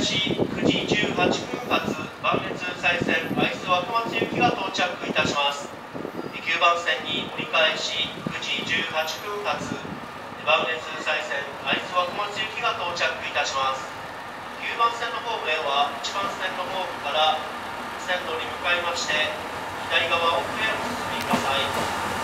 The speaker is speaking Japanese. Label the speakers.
Speaker 1: し9時18分発磐越西線会津若松行きが到着いたします。9番線に折り返し9時18分発磐越西線会津若松行きが到着いたします。9番線のホームへは1番線のホームから線路に向かいまして左側奥へお進みください。